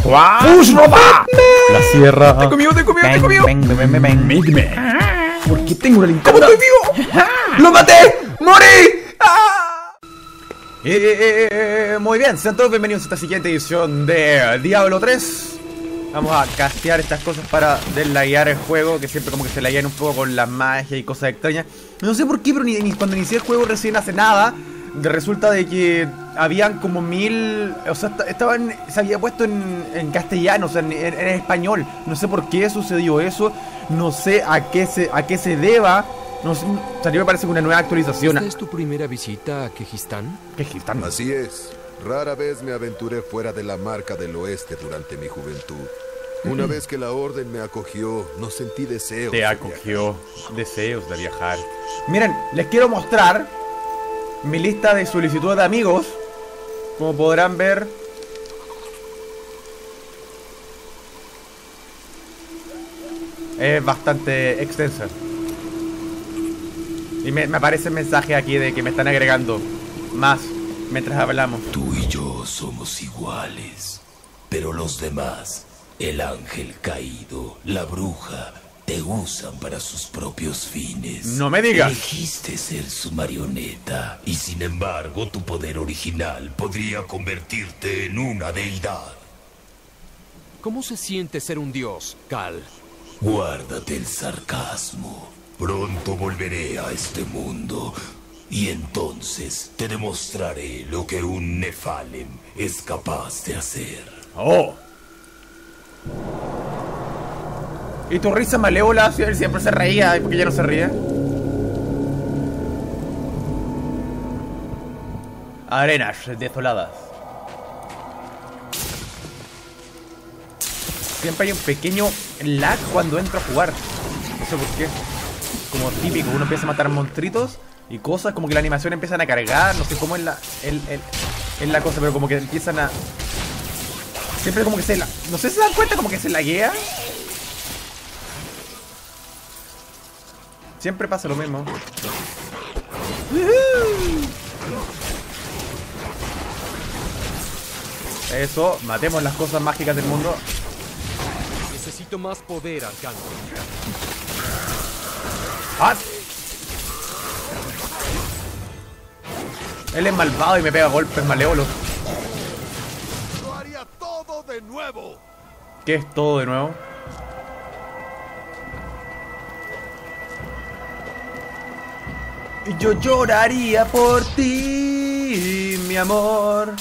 ¡Push, ropa! La sierra. Te comió. ¿Por qué tengo una linterna? ¿Cómo estoy vivo? ¡Lo maté! ¡Morí! Muy bien, sean todos bienvenidos a esta siguiente edición de Diablo 3. Vamos a castear estas cosas para deslaguear el juego, que siempre como que se laguean un poco con la magia y cosas extrañas. No sé por qué, pero cuando inicié el juego recién hace nada, resulta de que habían como 1000... O sea, se había puesto en castellano, o sea, en español. No sé por qué sucedió eso, no sé a qué se deba. No sé, o sea, a mí me parece que una nueva actualización. ¿Esta es tu primera visita a Kehjistan? ¿Kehjistan? Así es. Rara vez me aventuré fuera de la marca del oeste durante mi juventud. Una vez que la orden me acogió, no sentí deseos. Te acogió deseos de viajar. Miren, les quiero mostrar mi lista de solicitudes de amigos. Como podrán ver, es bastante extensa. Y me aparecen mensajes aquí de que me están agregando más mientras hablamos. Tú y yo somos iguales, pero los demás, el ángel caído, la bruja, te usan para sus propios fines. No me digas. Elegiste ser su marioneta y sin embargo tu poder original podría convertirte en una deidad. ¿Cómo se siente ser un dios, Cal? Guárdate el sarcasmo. Pronto volveré a este mundo y entonces te demostraré lo que un Nephalem es capaz de hacer. Oh. ¿Y tu risa malévola? Si él siempre se reía, ¿por qué ya no se ríe? Arenas desoladas. Siempre hay un pequeño lag cuando entro a jugar. No sé por qué. Como típico, uno empieza a matar monstruitos y cosas, como que la animación empiezan a cargar. No sé cómo es la cosa, pero como que empiezan a... Siempre como que no sé si se dan cuenta, como que se laguea. Siempre pasa lo mismo. Eso, matemos las cosas mágicas del mundo. Necesito más poder, Arcángel. ¡Ah! Él es malvado y me pega golpes malévolos. Lo haría todo de nuevo. ¿Qué es todo de nuevo? Yo lloraría por ti, mi amor.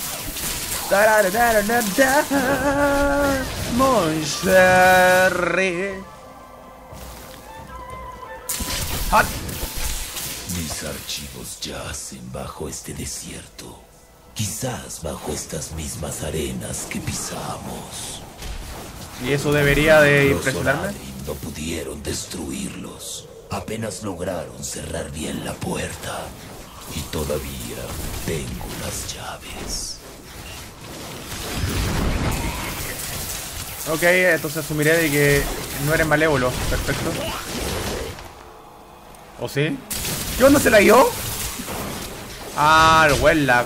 Moncherry. ¡Ah! Mis archivos yacen bajo este desierto. Quizás bajo estas mismas arenas que pisamos. ¿Y eso debería de Los impresionarme? Oradin no pudieron destruirlos. Apenas lograron cerrar bien la puerta. Y todavía tengo las llaves. Ok, entonces asumiré de que no eres malévolo. Perfecto. ¿O sí? ¿Qué onda, se la dio? Ah, el buen lag.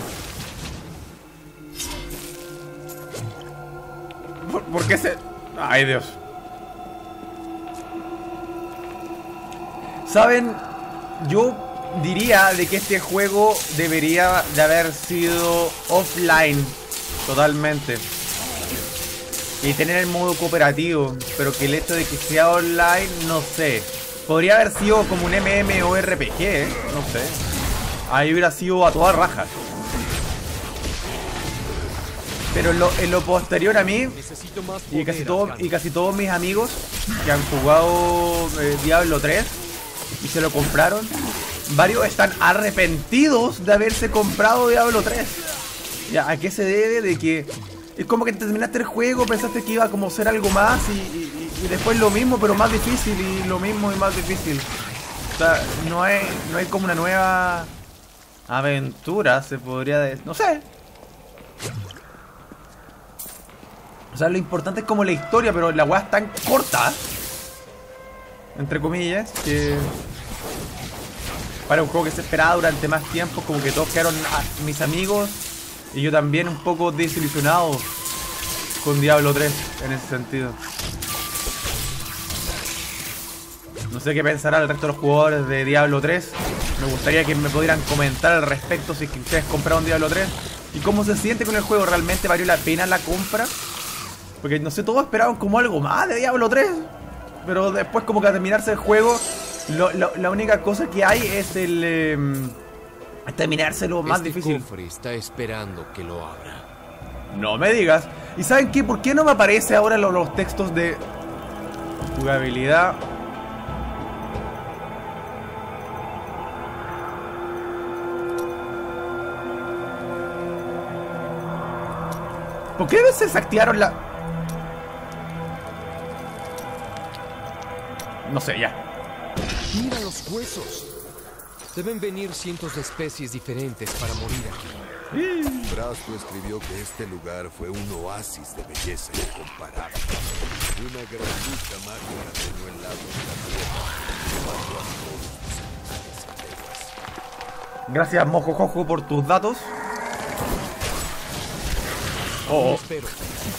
¿Por qué se...? Ay, Dios. ¿Saben? Yo diría de que este juego debería de haber sido offline totalmente y tener el modo cooperativo, pero que el hecho de que sea online, no sé. Podría haber sido como un MMORPG, no sé. Ahí hubiera sido a toda raja. Pero en lo posterior a mí Necesito más y poder, casi todos mis amigos que han jugado Diablo 3 y se lo compraron, varios están arrepentidos de haberse comprado Diablo 3. Ya, ¿a qué se debe? De que es como que terminaste el juego, pensaste que iba como a ser algo más y después lo mismo pero más difícil, y lo mismo y más difícil. O sea, no hay como una nueva aventura, se podría decir. No sé. O sea, lo importante es como la historia, pero la weá es tan corta, entre comillas, que para un juego que se esperaba durante más tiempo, como que todos quedaron mis amigos y yo también un poco desilusionado con Diablo 3 en ese sentido. No sé qué pensará el resto de los jugadores de Diablo 3. Me gustaría que me pudieran comentar al respecto si es que ustedes compraron Diablo 3 y cómo se siente con el juego. ¿Realmente valió la pena la compra? Porque no sé, todos esperaban como algo más de Diablo 3, pero después como que al terminarse el juego la única cosa que hay es el terminarse lo más difícil. Cofre está esperando que lo abra. No me digas. ¿Y saben qué? ¿Por qué no me aparece ahora los textos de jugabilidad? ¿Por qué se desactivaron la...? No sé, ya. Mira los huesos. Deben venir cientos de especies diferentes para morir aquí. Brasto escribió que este lugar fue un oasis de belleza incomparable. Una gran lucha mágica tenía el lado de la tierra, llevando a todos los animales a leguas. Gracias, Mojojojo, por tus datos. Oh, Espero.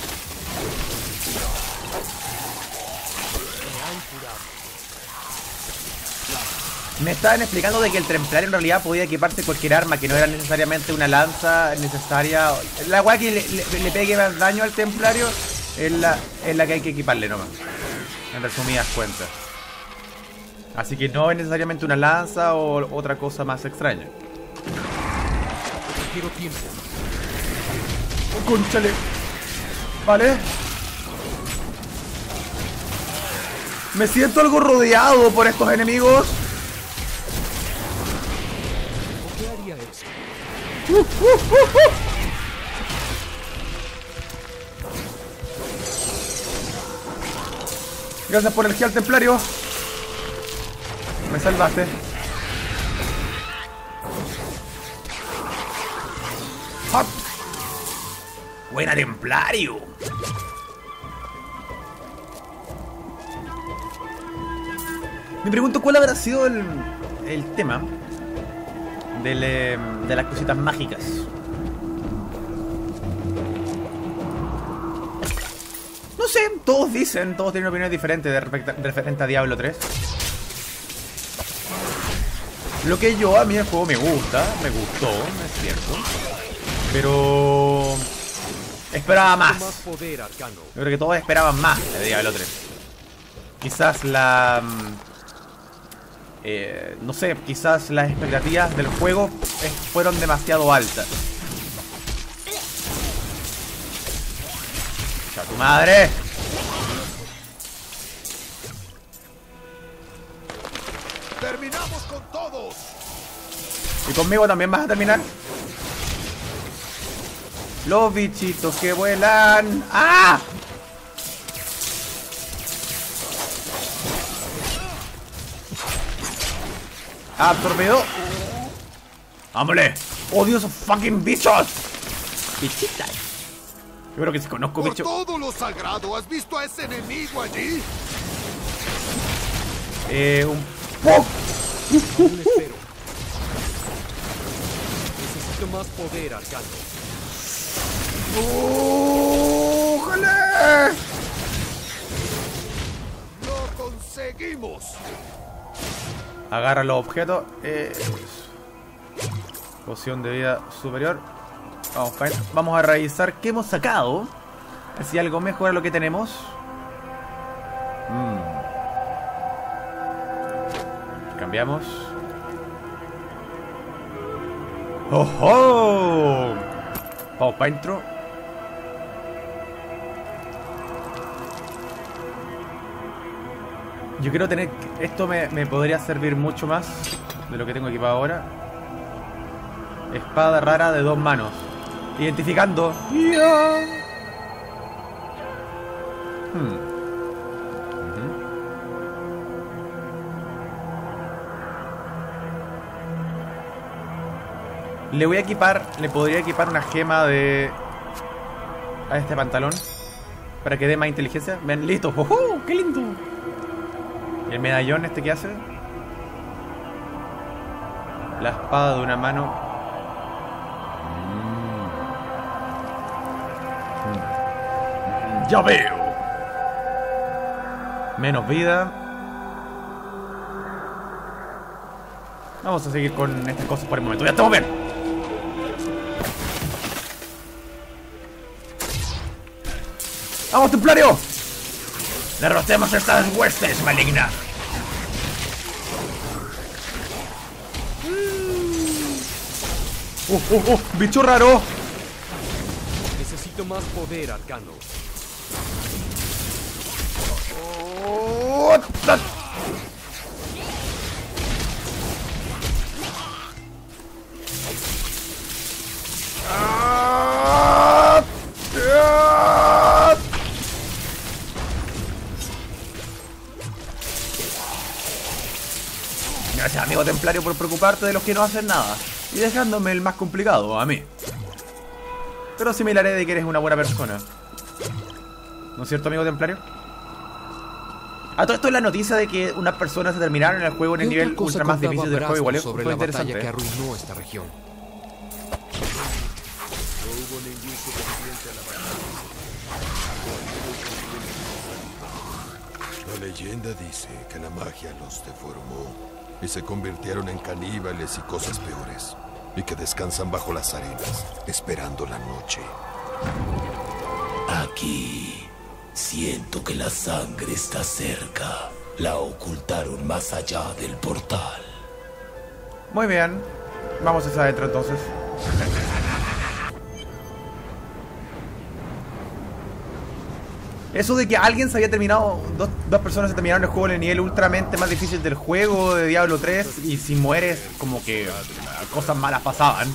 me estaban explicando de que el templario en realidad podía equiparse cualquier arma, que no era necesariamente una lanza necesaria. La weá que le pegue más daño al templario es la que hay que equiparle nomás, en resumidas cuentas. Así que no es necesariamente una lanza o otra cosa más extraña. Quiero tiempo. Oh, cónchale. Vale. Me siento algo rodeado por estos enemigos. ¿Por qué haría eso? Gracias por el gel templario. Me salvaste. ¡Hop! Buena templario. Me pregunto cuál habrá sido el tema de las cositas mágicas. No sé, todos dicen, todos tienen opiniones diferentes referente a Diablo 3. Lo que a mí el juego me gusta, me gustó, es cierto. Pero esperaba más. Más poder, Arcano. Yo creo que todos esperaban más de Diablo 3. Quizás no sé, quizás las expectativas del juego fueron demasiado altas. ¡A tu madre! ¡Terminamos con todos! ¿Y conmigo también vas a terminar? Los bichitos que vuelan. ¡Ah! Absorbido. ¡Vámonos! ¡Odio esos fucking bichos! Bichitas. Yo creo que si conozco Por bichos. todo lo sagrado, ¿has visto a ese enemigo allí? Un poco. Aún espero. Necesito más poder, Arcano. ¡Ojalá! ¡Lo conseguimos! Agarra los objetos. Poción de vida superior. Vamos a revisar qué hemos sacado. Si algo mejora lo que tenemos. Cambiamos. ¡Ojo! Vamos para intro. Yo quiero tener... Esto me podría servir mucho más de lo que tengo equipado ahora. Espada rara de 2 manos. Identificando. Le voy a equipar... Le podría equipar una gema de... a este pantalón. Para que dé más inteligencia. Ven, listo. ¡Oh, qué lindo! ¿Y el medallón este que hace? La espada de una mano. Ya veo. Menos vida. Vamos a seguir con estas cosas por el momento. Ya estamos bien. ¡Vamos, templario! ¡Derrotemos estas huestes malignas! ¡Bicho raro! Necesito más poder, Arcano. Gracias, amigo templario, por preocuparte de los que no hacen nada y dejándome el más complicado, a mí. Pero sí me hilaré de que eres una buena persona. ¿No es cierto, amigo templario? A todo esto es la noticia de que unas personas se terminaron el juego en el nivel ultra más difícil del juego. Igual sobre fue la batalla interesante. que arruinó esta región. No hubo ningún superviviente a la batalla. La leyenda dice que la magia los deformó y se convirtieron en caníbales y cosas peores, y que descansan bajo las arenas, esperando la noche. Aquí siento que la sangre está cerca. La ocultaron más allá del portal. Muy bien. Vamos hacia adentro entonces. Eso de que alguien se había terminado, dos personas se terminaron el juego en el nivel ultramente más difícil del juego de Diablo 3 y si mueres como que cosas malas pasaban.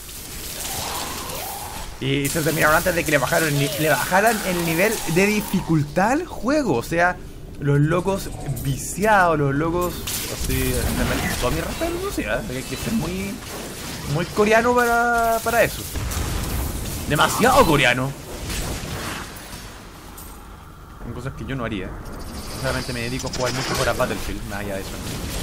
Y se terminaron antes de que le bajaran el nivel de dificultad al juego. O sea, los locos viciados, los locos así, todo mi respeto, o sea, hay que ser muy coreano para eso. Demasiado coreano. Son cosas que yo no haría. Solamente me dedico a jugar mucho por Battlefield, más allá de eso.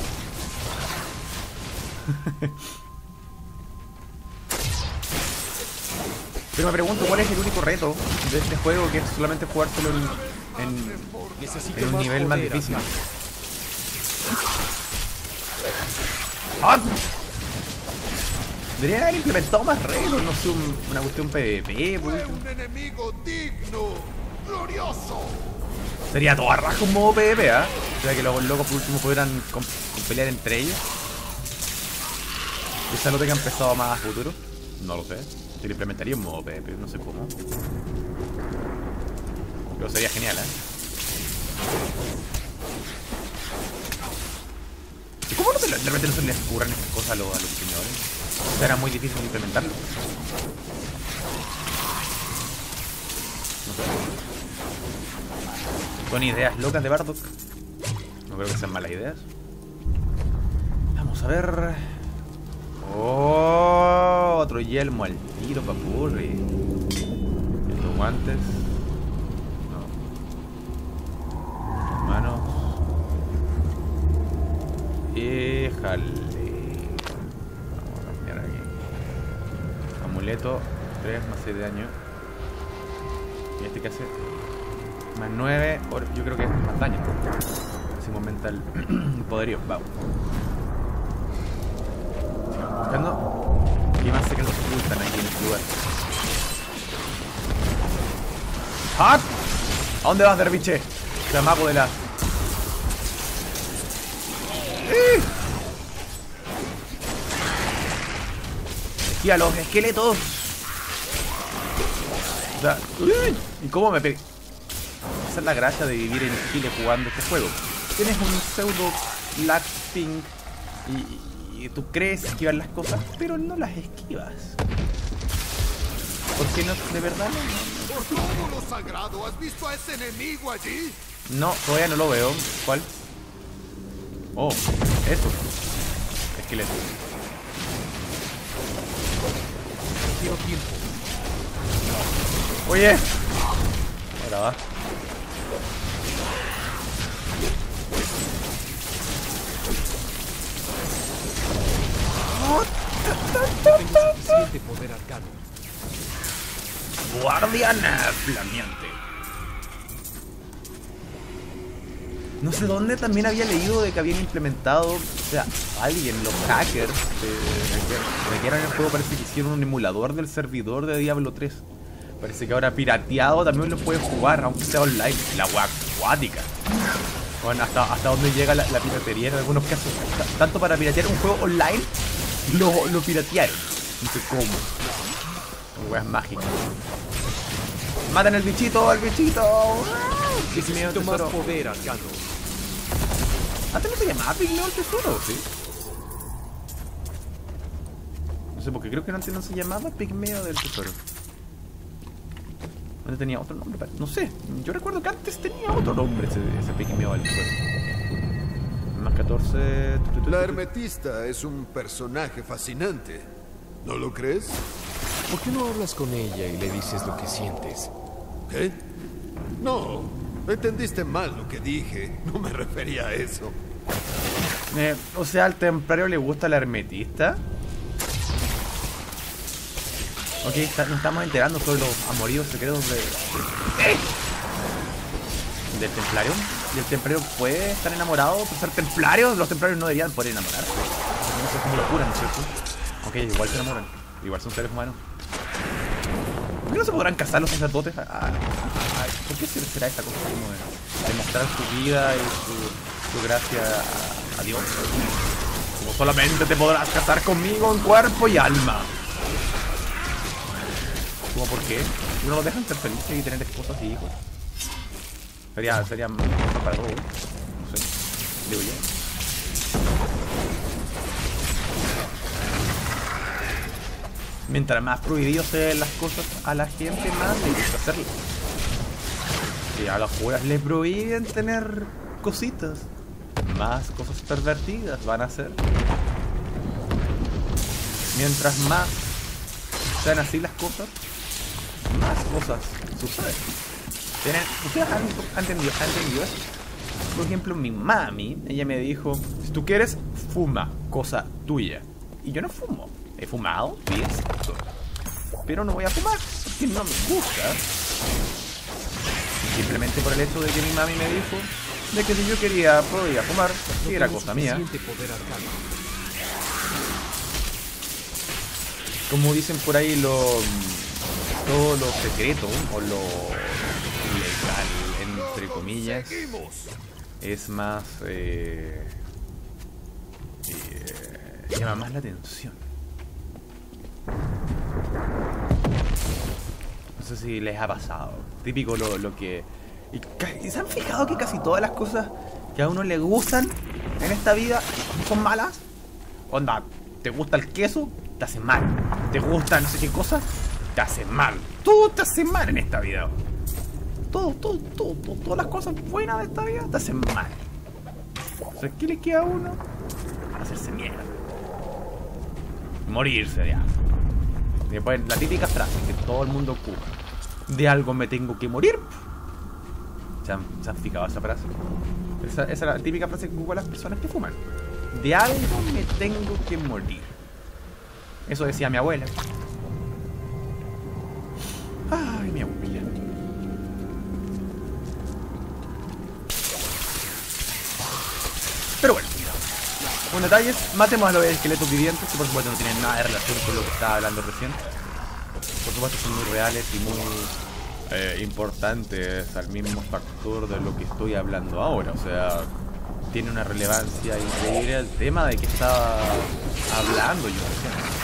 Pero me pregunto cuál es el único reto de este juego, que es solamente jugárselo en un nivel más difícil. ¡Ah! Deberían haber implementado más retos, no sé, una cuestión PvP. Fue un enemigo digno, glorioso. Sería todo a raja un modo PvP, ¿ah? O sea, que los locos por último pudieran pelear entre ellos. Quizá lo tengan empezado más a futuro. No lo sé. Si lo implementaría en modo PvP, no sé cómo. Pero sería genial, ¿eh? ¿Y cómo no de repente no se les ocurren estas cosas a los diseñadores? O sea, era muy difícil de implementarlo. No sé. Son ideas locas de Bardock. No creo que sean malas ideas. Vamos a ver. Oh, otro yelmo al tiro, papurri. Estos guantes. No. Manos. Jale. Vamos a cambiar aquí. Amuleto. 3 más 6 de daño. Y este que hace más 9. Yo creo que es más daño. Así aumenta el poderío. Vamos. Buscando. ¿Qué más secretos se ocultan aquí en este lugar? ¡Ah! ¿A dónde vas, derviche? Chamaco de la... ¡Y a los esqueletos! O sea, ¿y cómo me pegué? Esa es la gracia de vivir en Chile jugando este juego. Tienes un pseudo lag ping y tú crees esquivar las cosas, pero no las esquivas. Porque no, de verdad no. Por todo lo sagrado, ¿has visto a ese enemigo allí? No, todavía no lo veo. ¿Cuál? Oh, eso. Esqueleto. Quiero tiempo. Oye. Ahora va. Tengo suficiente poder arcano. Guardiana flameante. No sé dónde también había leído de que habían implementado, o sea, alguien, los hackers que eran el juego, parece que hicieron un emulador del servidor de Diablo 3. Parece que ahora pirateado también lo puedes jugar, aunque sea online. La wea acuática. Bueno, hasta dónde llega la piratería en algunos casos. Tanto para piratear un juego online, lo piratearon. No sé cómo. Son weas mágicas. ¡Matan al bichito, al bichito! Necesito más poder, Arcano. Antes no se llamaba Pigmeo el Tesoro, ¿sí? No sé, porque creo que antes no se llamaba Pigmeo del Tesoro. Antes tenía otro nombre, no sé. Yo recuerdo que antes tenía otro nombre ese Pigmeo del Tesoro. Más 14... La hermetista es un personaje fascinante. ¿No lo crees? ¿Por qué no hablas con ella y le dices lo que sientes? ¿Qué? No, entendiste mal lo que dije. No me refería a eso. O sea, ¿al templario le gusta la hermetista? Ok, nos estamos enterando sobre los amoríos secretos del templario. ¿Y el templario puede estar enamorado por ser templario? Los templarios no deberían poder enamorarse. No sé cómo lo curan, ¿no es cierto? Ok, igual se enamoran. Igual son seres humanos. ¿Por qué no se podrán casar los sacerdotes? ¿Por qué será esta cosa como de mostrar su vida y su gracia a Dios? Como solamente te podrás casar conmigo en cuerpo y alma. ¿Cómo por qué? ¿No los dejan ser felices y tener esposas y hijos? Sería mejor para todos. No sé, digo yo. Mientras más prohibido se den las cosas a la gente, más le gusta hacerlas. Si a los jugadores les prohíben tener cositas, más cosas pervertidas van a hacer. Mientras más sean así las cosas, más cosas suceden. ¿Ustedes han entendido eso? Por ejemplo, mi mami, ella me dijo, si tú quieres, fuma, cosa tuya. Y yo no fumo. He fumado, sí, exacto. Pero no voy a fumar, porque no me gusta. Simplemente por el hecho de que mi mami me dijo de que si yo quería, podía fumar, y era cosa mía. Como dicen por ahí, todo lo secreto, o lo ilegal, entre comillas, es más... llama más la atención. No sé si les ha pasado. Típico lo que... ¿Y se han fijado que casi todas las cosas que a uno le gustan en esta vida son malas? Onda, ¿te gusta el queso? Te hace mal. ¿Te gusta no sé qué cosa? Te hace mal. Todo te hace mal en esta vida. Todas las cosas buenas de esta vida te hacen mal. O sea, ¿qué le queda a uno? Hacerse mierda. Morirse de algo. Después, la típica frase que todo el mundo ocupa: de algo me tengo que morir. ¿Se han fijado esa frase? Esa es la típica frase que ocupan las personas que fuman. De algo me tengo que morir. Eso decía mi abuela. Ay, mi abuela. Pero bueno, un detalle es, matemos a los esqueletos vivientes, que por supuesto no tienen nada de relación con lo que estaba hablando recién. Por supuesto son muy reales y muy importantes al mismo factor de lo que estoy hablando ahora. O sea, tiene una relevancia increíble el tema de que estaba hablando yo recién.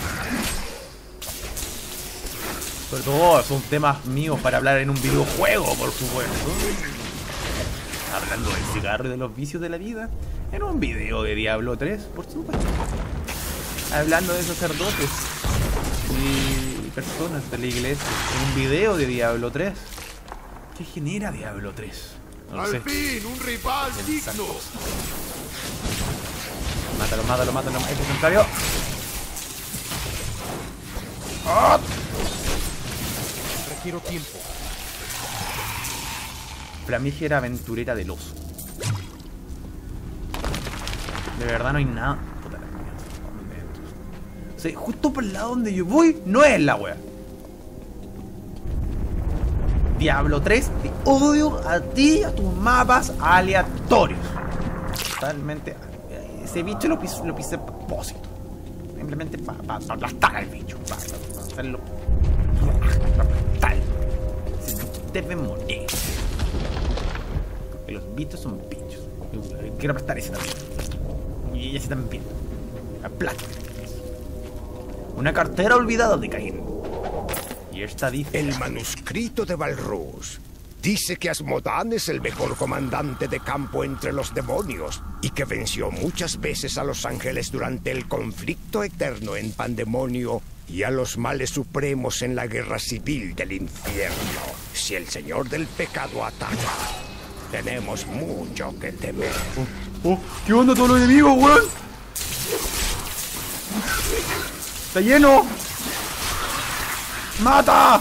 Sobre todo son temas míos para hablar en un videojuego, por supuesto. Hablando del cigarro y de los vicios de la vida en un video de Diablo 3, por supuesto. Hablando de sacerdotes y personas de la iglesia en un video de Diablo 3. ¿Qué genera Diablo 3? No lo sé. ¡Al fin! ¡Un rival digno! Mátalo. Este contrario. ¡Oh! Requiero tiempo. Flamígera aventurera del oso. De verdad no hay nada. Puta la mierda. O sea, justo por el lado donde yo voy no es la wea. Diablo 3, te odio a ti y a tus mapas aleatorios. Totalmente. Ese bicho lo pisé a propósito. Simplemente para aplastar al bicho. Para hacerlo. Para aplastar. Ese bicho debe morir. Porque los bichos son bichos. Quiero aplastar ese también. Y ese también. Aplasta. Una cartera olvidada de Caín. Y esta dice... El manuscrito de Balrus dice que Asmodán es el mejor comandante de campo entre los demonios y que venció muchas veces a los ángeles durante el conflicto eterno en Pandemonio y a los males supremos en la guerra civil del infierno. Si el señor del pecado ataca, tenemos mucho que temer. ¿Qué onda todos los enemigos, weón? ¡Está lleno! ¡Mata!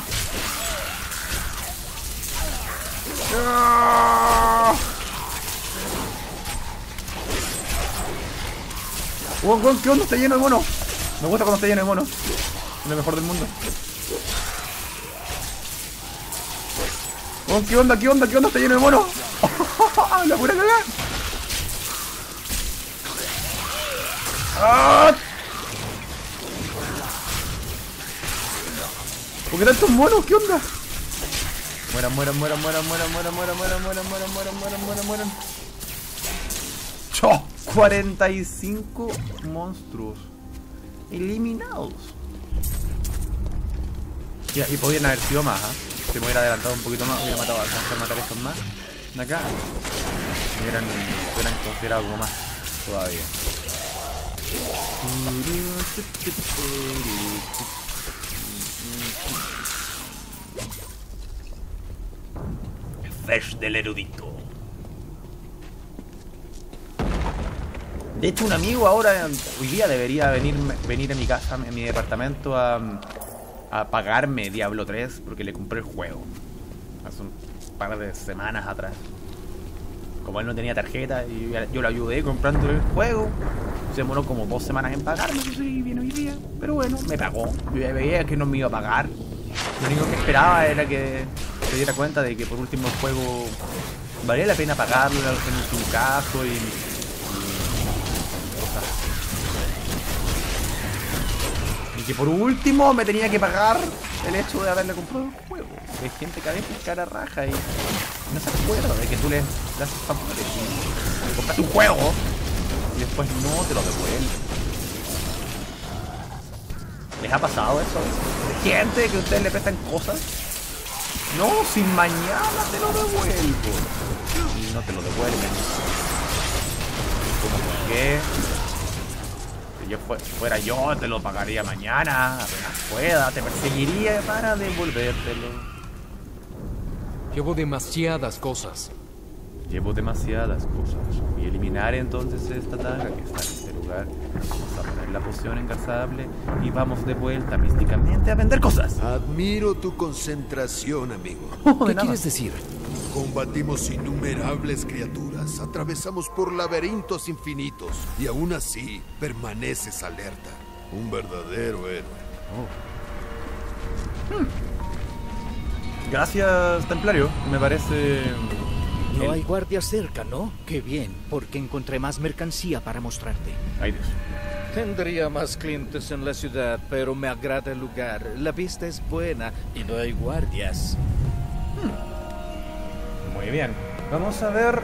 ¡Ah! Weón, ¿qué onda? Está lleno de monos. Me gusta cuando está lleno de monos. Es lo mejor del mundo. Weón, ¿qué onda? ¿Qué onda? ¿Qué onda? Está lleno de monos. La pura cagada. ¡Ah! ¿Por qué tantos monos? ¿Qué onda? Mueran. 45 monstruos eliminados. Y podrían haber sido más, Si me hubiera adelantado un poquito más, hubiera matado a alcanzar a matar a estos más de acá. Me hubieran considerado como más todavía. Fesh del erudito. De hecho, un amigo ahora, hoy día debería venir a mi casa, a mi departamento, a pagarme Diablo 3 porque le compré el juego hace un par de semanas atrás. Como él no tenía tarjeta y yo lo ayudé comprando el juego, se demoró como 2 semanas en pagarme. Sí, viene hoy día, pero bueno, me pagó. Yo ya veía que no me iba a pagar. Lo único que esperaba era que se diera cuenta de que por último el juego valía la pena pagarlo en su caso y cosas. Y que por último me tenía que pagar el hecho de haberle comprado el juego. Hay gente que a veces cara raja y no se acuerda de que tú le das favores y le compraste un juego y después no te lo devuelve. ¿Les ha pasado eso? ¿De gente que ustedes le prestan cosas? No, sin mañana te lo devuelvo. Y no te lo devuelven. ¿Cómo que? Si yo fuera yo, te lo pagaría mañana, apenas pueda, te perseguiría para devolvértelo. Llevo demasiadas cosas. Llevo demasiadas cosas. Voy a eliminar entonces esta daga que está en este lugar. Vamos a poner la poción engarzable y vamos de vuelta místicamente a vender cosas. Admiro tu concentración, amigo. ¿Qué quieres decir? Combatimos innumerables criaturas, atravesamos por laberintos infinitos y aún así permaneces alerta. Un verdadero héroe. Gracias, Templario. Me parece... No hay guardias cerca, ¿no? Qué bien, porque encontré más mercancía para mostrarte. Ay, Dios. Tendría más clientes en la ciudad, pero me agrada el lugar. La vista es buena y no hay guardias. Muy bien. Vamos a ver...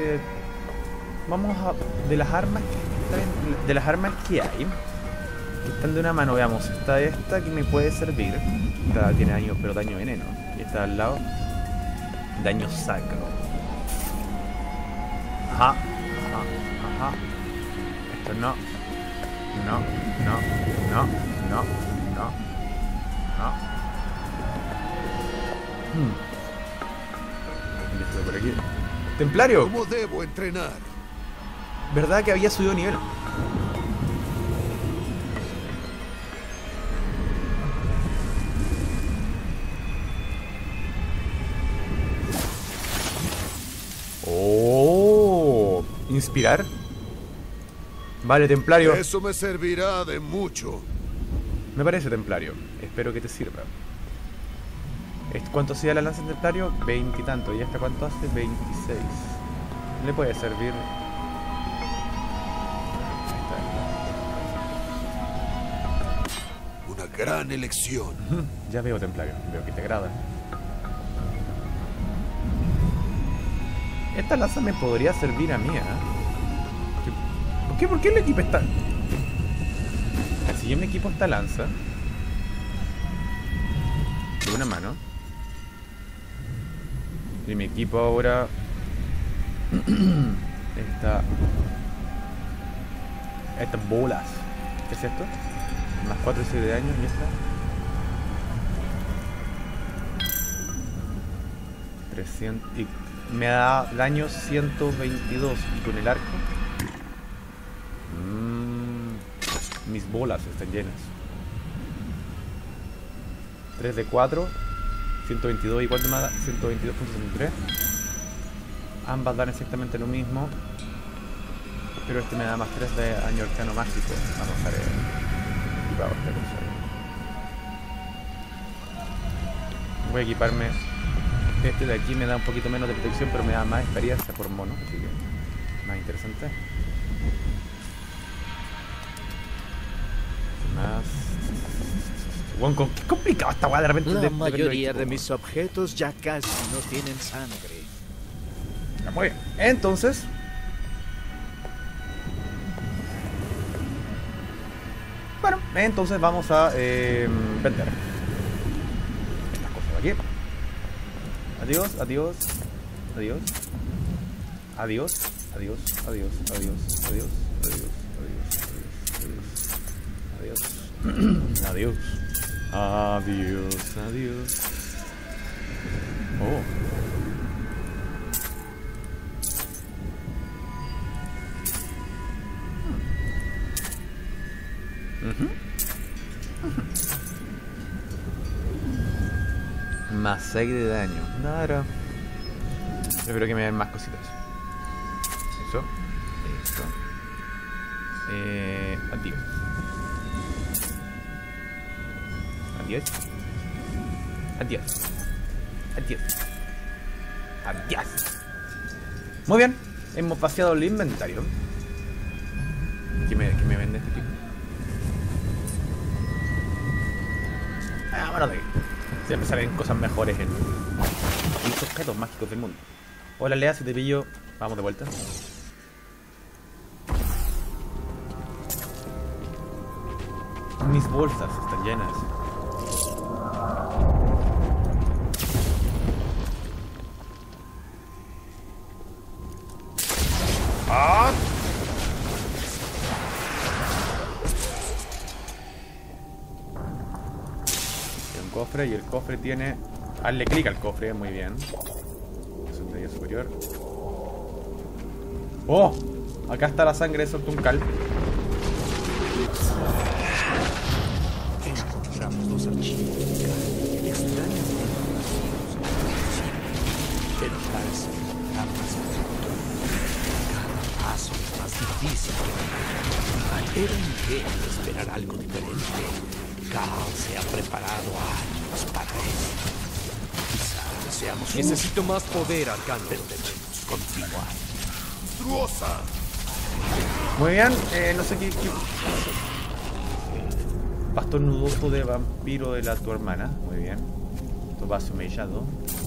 de las armas que hay. Que están de una mano, veamos. Está esta que me puede servir. Esta tiene daño, pero daño veneno. Y está al lado. Daño sacro. Ajá. Esto no. No. Esto por aquí. Templario. ¿Cómo debo entrenar? ¿Verdad que había subido nivel? Oh, inspirar. Vale, Templario. Eso me servirá de mucho. Me parece, Templario. Espero que te sirva. ¿Cuánto hacía la lanza del templario? 20 y tanto. ¿Y esta cuánto hace? 26. Le puede servir. Una gran elección. Ya veo, templario. Veo que te agrada. Esta lanza me podría servir a mí, ¿eh? ¿Por qué el equipo está...? Si yo me equipo esta lanza de una mano y me equipo ahora estas bolas. ¿Qué es esto? Más 4 y 6 de daño y esta 300 y me da daño 122 y con el arco mis bolas están llenas. 3 de 4 122 y cuánto me da 122.63. Ambas dan exactamente lo mismo, pero este me da más 3 de daño arcano mágico. Vamos a ver equipado esta cosa. Voy a equiparme. Este de aquí me da un poquito menos de protección, pero me da más experiencia por mono, así que más interesante. Más. Bueno, qué complicado esta weá de repente. La mayoría de mis objetos ya casi no tienen sangre. Ya, muy bien. Entonces. Bueno, entonces vamos a vender estas cosas de aquí. Adiós, adiós, adiós. Adiós, adiós, adiós, adiós, adiós, adiós, adiós, adiós, adiós. Adiós, adiós. Oh. Más 6 de daño. Nada. Espero que me den más cositas. Eso. Eso. Adiós. Adiós. Adiós. Adiós. Adiós. Muy bien. Hemos vaciado el inventario. ¿Qué me vende este tipo? Bueno, de aquí. Siempre salen cosas mejores en los objetos mágicos del mundo. Hola, Lea, si te pillo. Vamos de vuelta. Mis bolsas están llenas. ¡Ah! Cofre y el cofre tiene... Hazle clic al cofre, muy bien. Centella superior. ¡Oh! Acá está la sangre de Soltuncal. Encontramos los archivos extraños, pero parece estar más pronto. Cada paso es más difícil. Era ingenuo esperar algo diferente. Cal se ha preparado años para esto. Quizás seamos... Necesito más poder, Arcángel. Debemos continuar. ¡Monstruosa! Muy bien, no sé qué... Pastor nudoso de vampiro de tu hermana. Muy bien. Tobacio mellado.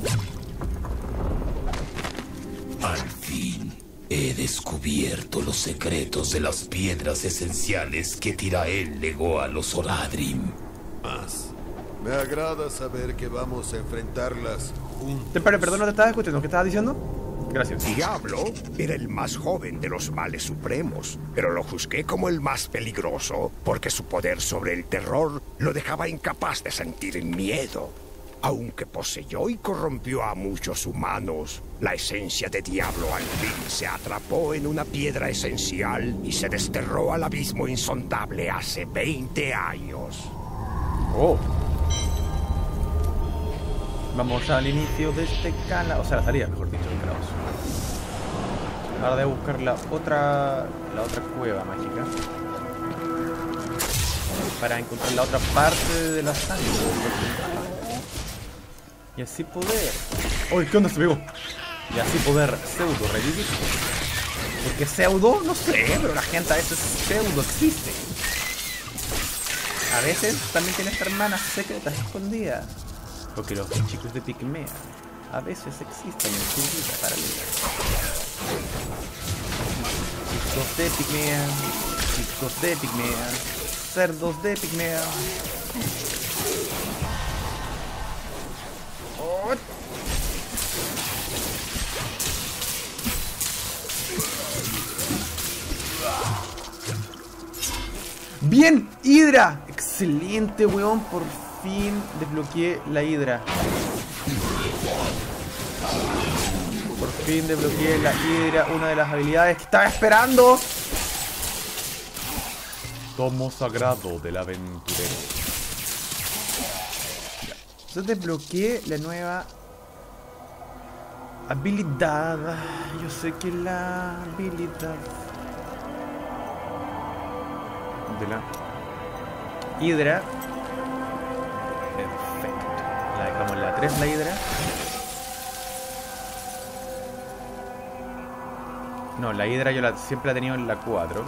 Al fin he descubierto los secretos de las piedras esenciales que Tirael legó a los Oradrim. Más. Me agrada saber que vamos a enfrentarlas juntos. Perdón, no te estaba escuchando. ¿Qué estabas diciendo? Gracias. Diablo era el más joven de los males supremos, pero lo juzgué como el más peligroso porque su poder sobre el terror lo dejaba incapaz de sentir miedo. Aunque poseyó y corrompió a muchos humanos, la esencia de Diablo al fin se atrapó en una piedra esencial y se desterró al abismo insondable hace 20 años. Oh. Vamos al inicio de este canal, o sea, la salida, mejor dicho, del caos. Ahora debo buscar la otra cueva mágica para encontrar la otra parte de la sangre. Y así poder... ¡Uy, qué onda se pegó! Y así poder pseudo revivir. Porque pseudo, no sé, pero la gente a veces pseudo existe. A veces también tiene esta hermana secretas escondidas. Porque los chicos de Pigmea a veces existen en su vida paralela. Chicos de Pigmea, chicos de Pigmea, cerdos de Pigmea. Oh. ¡Bien! ¡Hidra! ¡Excelente, weón! Por fin desbloqueé la Hidra. Por fin desbloqueé la Hidra, una de las habilidades que estaba esperando. Tomo sagrado del aventurero. Entonces desbloqueé la nueva habilidad. Yo sé que la habilidad de la Hidra. Perfecto. La dejamos en la 3, la Hidra. No, la Hidra yo siempre la he tenido en la 4.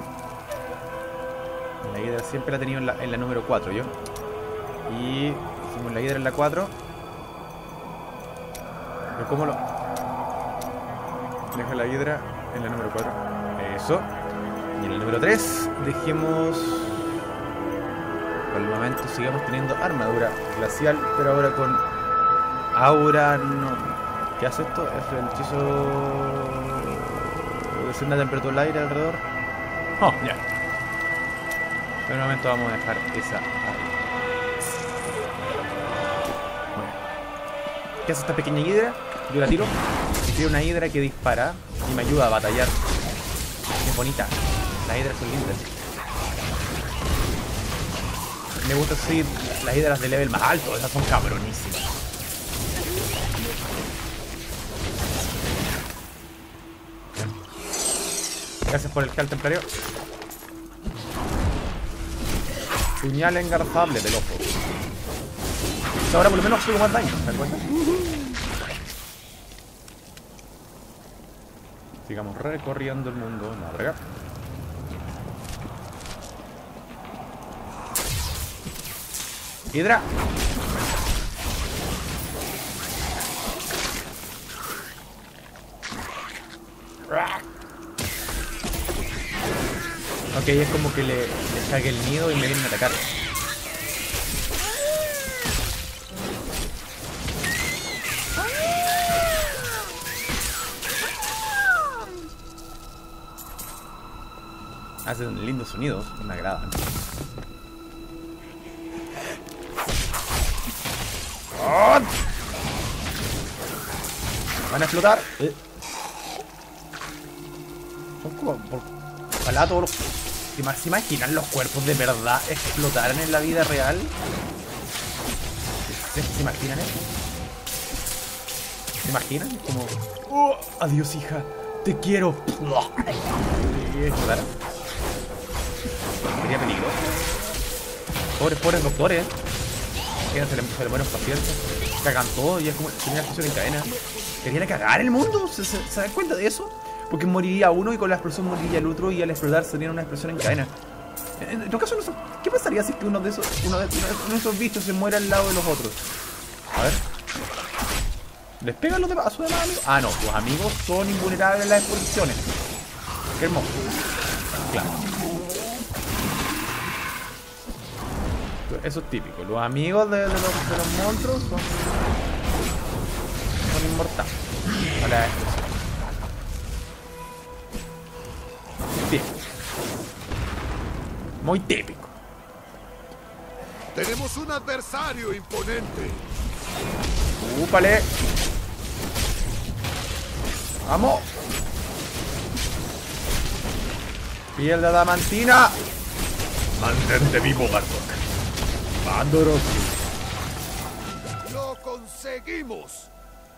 La Hidra siempre la he tenido en la número 4 yo. Y hicimos la Hidra en la 4. Pero ¿cómo lo...? Deja la Hidra en la número 4. Eso. Y en el número 3 dejemos... Por el momento sigamos teniendo armadura glacial, pero ahora con aura no. ¿Qué hace esto? Es el hechizo de hacer una temperatura del aire alrededor. Oh, ya. Por el momento vamos a dejar esa ahí. Bueno. ¿Qué hace esta pequeña hidra? Yo la tiro. Y tiro una hidra que dispara y me ayuda a batallar. Es bonita. Las hidras son lindas. Me gusta seguir las hidras de level más alto, esas son cabronísimas. Gracias por el gel templario. Puñal engarzable del ojo. Ahora por lo menos hago más daño, ¿te das cuenta? Sigamos recorriendo el mundo. No, por acá. Hidra. Ok, es como que le saque el nido y me vienen a atacar. Hacen lindos sonidos, me agradan. ¡Oh! Van a explotar. Son como... Ojalá todos los... ¿Se imaginan los cuerpos de verdad explotaran en la vida real? ¿Se imaginan eso? ¿Se imaginan? Como... Oh, adiós, hija. Te quiero. ¿Y explotaran? Sería peligroso. Pobres doctores. Se le mueren pacientes. Cagan todo y es como tenía la explosión en cadena. Querían cagar el mundo. ¿Se dan cuenta de eso? Porque moriría uno y con la explosión moriría el otro y al explotar sería una explosión en cadena. En todo caso, ¿qué pasaría si uno de esos bichos se muere al lado de los otros? A ver. ¿Les pegan los demás a sus demás amigos? Ah, no, tus amigos son invulnerables a las explosiones. Qué hermoso. Claro. Eso es típico. Los amigos de los monstruos son inmortales a la explosión. Bien. Muy típico. Tenemos un adversario imponente. ¡Úpale! ¡Vamos! ¡Piel de adamantina! Mantente vivo, Bardock. ¡Bandoros! ¡Lo conseguimos!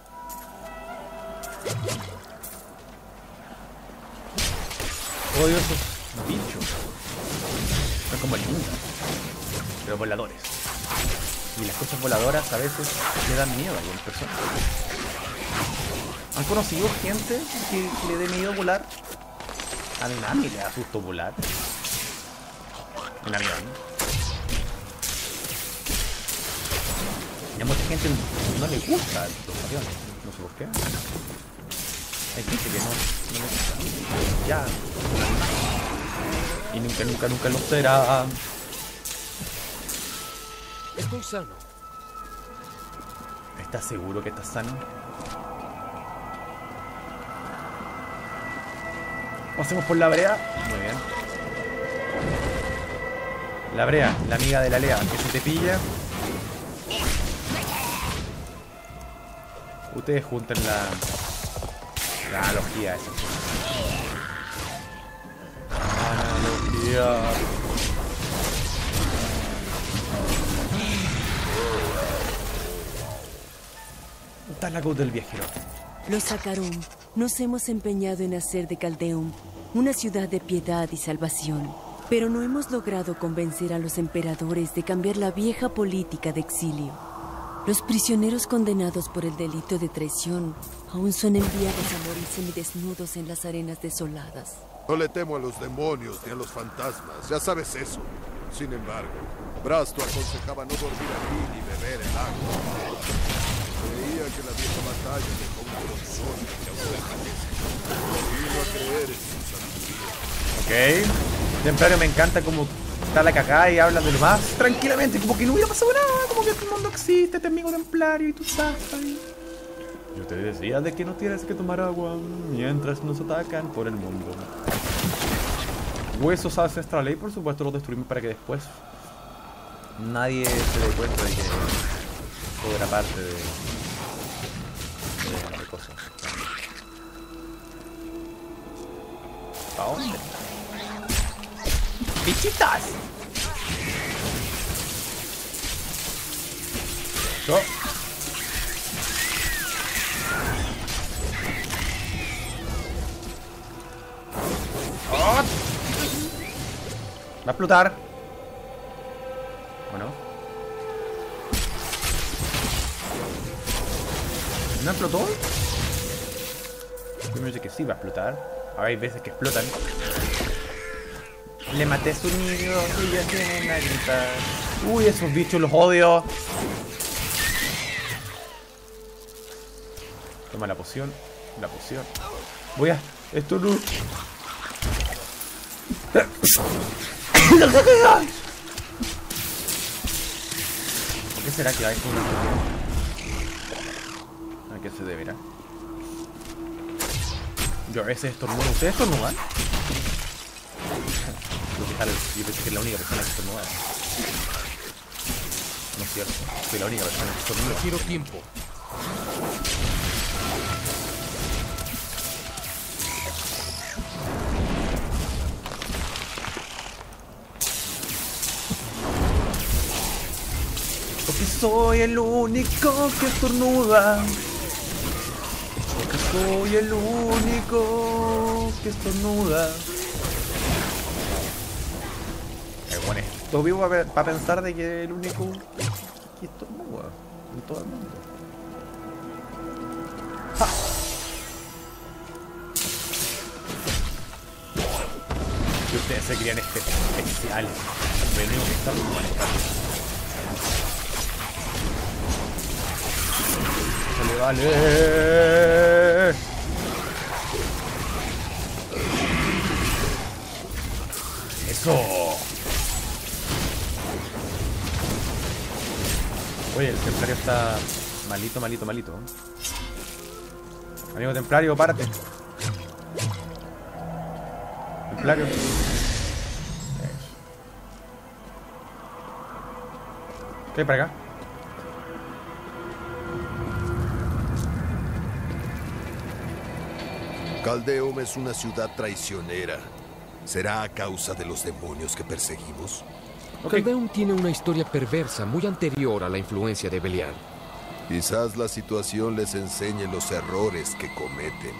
Odio esos bichos. Son como lindas, pero voladores. Y las cosas voladoras a veces le dan miedo a algunas personas. ¿Han conocido gente que le dé miedo volar? A mí nadie le da susto volar. En avión. Y a mucha gente no le gusta los aviones. No sé por qué. Hay gente que no le gusta. Ya. Y nunca lo será. Estoy sano. ¿Estás seguro que estás sano? Pasemos por la brea. Muy bien. La brea, la amiga de la Lea, que se te pilla. Ustedes junten la analogía esa. Analogía. Talacud del viajero. Los Akarum nos hemos empeñado en hacer de Caldeum una ciudad de piedad y salvación, pero no hemos logrado convencer a los emperadores de cambiar la vieja política de exilio. Los prisioneros condenados por el delito de traición aún son enviados a morir semidesnudos en las arenas desoladas. No le temo a los demonios ni a los fantasmas, ya sabes eso. Sin embargo, Brasto aconsejaba no dormir aquí ni beber el agua. Creía que la vieja batalla dejó una persona que aún permanece. Vino a creer en su sabiduría. Ok. Templario, me encanta como está la cagada y habla de lo más tranquilamente, como que no hubiera pasado nada, como que el mundo existe, este amigo Templario y tú estás ahí. Yo te decía de que no tienes que tomar agua mientras nos atacan por el mundo. Huesos ancestrales, y por supuesto los destruimos para que después nadie se dé cuenta de que todo era parte de cosas. ¿Para dónde? ¡Bichitas! Yo. ¡Oh! Va a explotar. Bueno. ¿No explotó? Yo me dice que sí va a explotar. Ahora hay veces que explotan. Le maté a su nido y ya tienen a gritar. Uy, esos bichos los odio. Toma la poción. La poción. Voy a... Esto no... ¿Por qué será que hay una... ¿A qué se deberá? Yo a veces estornudo. ¿Ustedes estornudan? Yo pensé que es la única persona que estornuda. No es cierto. Soy la única persona que estornuda. Quiero tiempo. Porque soy el único que estornuda. Porque soy el único que estornuda. Bueno, esto vivo para pensar de que el único que estornuda en todo el mundo. ¡Ja! Y ustedes se creían especiales. Venimos que estamos manejando. Vale. Eso. Oye, el templario está malito. Amigo templario, párate. Templario. Eso. ¿Qué hay para acá? Caldeum es una ciudad traicionera. ¿Será a causa de los demonios que perseguimos? Caldeum tiene una historia perversa muy anterior a la influencia de Belial. Quizás la situación les enseñe los errores que cometen.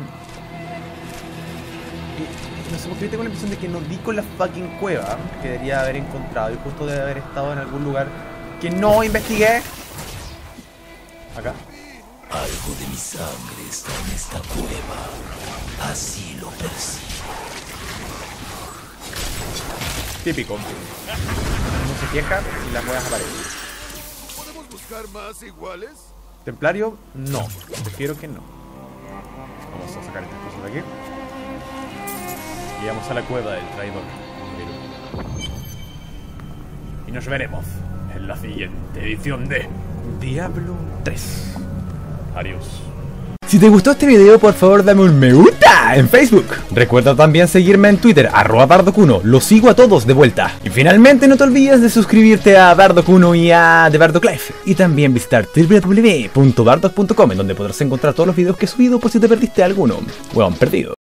Y no sé por qué tengo la impresión de que no di con la fucking cueva que debería haber encontrado y justo debe haber estado en algún lugar que no investigué. Acá. Algo de mi sangre está en esta cueva. Así lo percibo. Típico. No se queja y las huevas aparecen. ¿Podemos buscar más iguales? Templario, no. Prefiero que no. Vamos a sacar estas cosas de aquí. Y vamos a la cueva del traidor. Y nos veremos en la siguiente edición de Diablo 3. Adiós. Si te gustó este video, por favor dame un me gusta en Facebook. Recuerda también seguirme en Twitter, @BardoCuno. Los sigo a todos de vuelta. Y finalmente no te olvides de suscribirte a BardoCuno y a The Bardock Life. Y también visitar www.bardock.com, en donde podrás encontrar todos los videos que he subido por si te perdiste alguno. Weón, perdido.